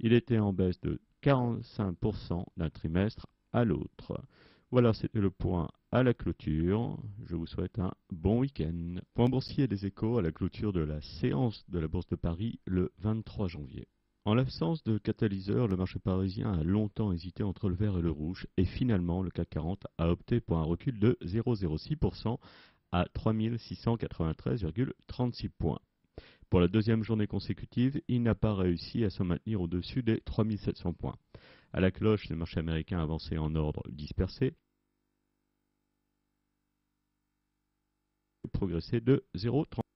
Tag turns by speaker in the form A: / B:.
A: Il était en baisse de 45% d'un trimestre à l'autre. Voilà, c'était le point à la clôture. Je vous souhaite un bon week-end. Point boursier des Échos à la clôture de la séance de la Bourse de Paris le 23 janvier. En l'absence de catalyseur, le marché parisien a longtemps hésité entre le vert et le rouge et finalement le CAC 40 a opté pour un recul de 0,06% à 3693,36 points. Pour la deuxième journée consécutive, il n'a pas réussi à se maintenir au-dessus des 3700 points. À la cloche, le marché américain avançait en ordre dispersé, progressé de 0,30.